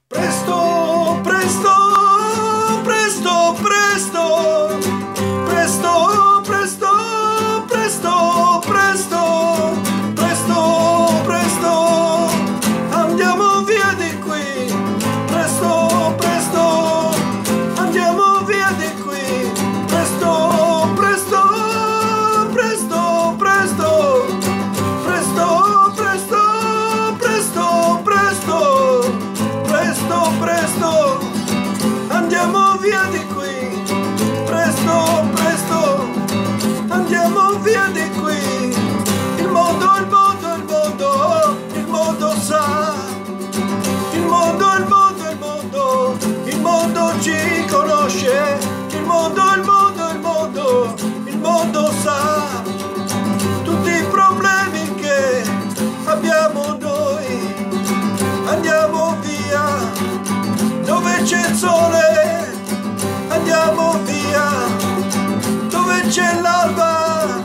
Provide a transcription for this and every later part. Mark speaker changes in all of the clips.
Speaker 1: Presto, presto, presto, presto, presto, presto, presto, presto, presto, presto, andiamo via di qui, presto, presto, andiamo via di qui, presto, presto, presto, presto, presto, presto, presto, presto. Presto, presto, andiamo via di qui. Presto, presto, andiamo via di qui. Il mondo, il mondo, il mondo, il mondo sa. Il mondo, il mondo, il mondo, il mondo ci conosce. Il mondo, il mondo, il mondo, il mondo sa. Tutti i problemi che abbiamo noi, andiamo via, dove c'è il sole, andiamo via, dove c'è l'alba,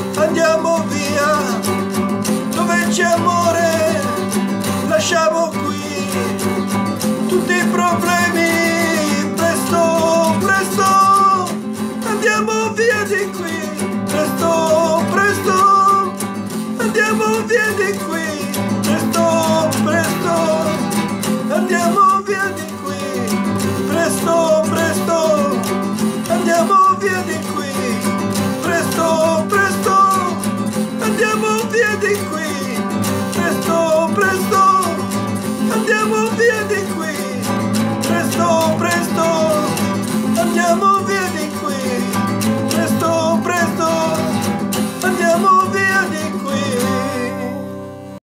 Speaker 1: andiamo via, dove c'è amore, lasciamo qui.